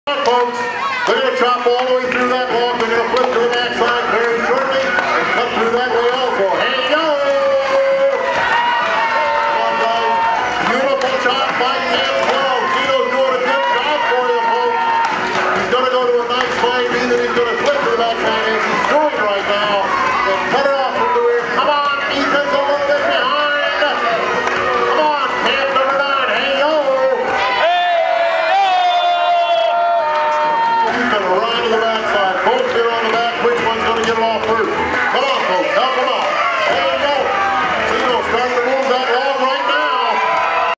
Folks, they're going to chop all the way through that log. They're going to flip to the backside very shortly and cut through that way also. Hey, yo! Come on, guys. Beautiful chop by Cam 12. Tito's doing a good job for you, folks. He's going to go to a nice fine knee that he's going to flip to the backside as he's doing right now. And cut it off from the rear. Come on, Ethan's a little bit behind. Come on, Cam number 9. Hey, yo! He's going to run to the backside.